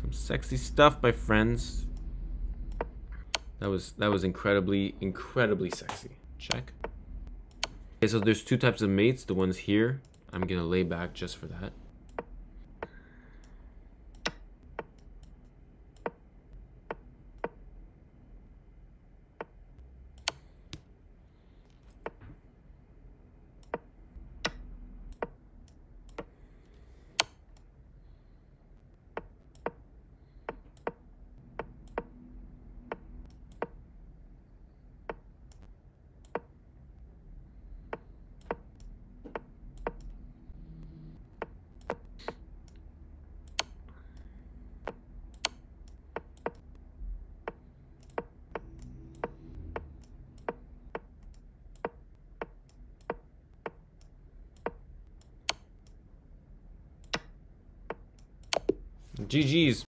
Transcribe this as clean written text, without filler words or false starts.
Some sexy stuff, my friends. That was incredibly sexy. Check. Okay, so there's two types of mates. The ones here, I'm gonna lay back just for that. GG's.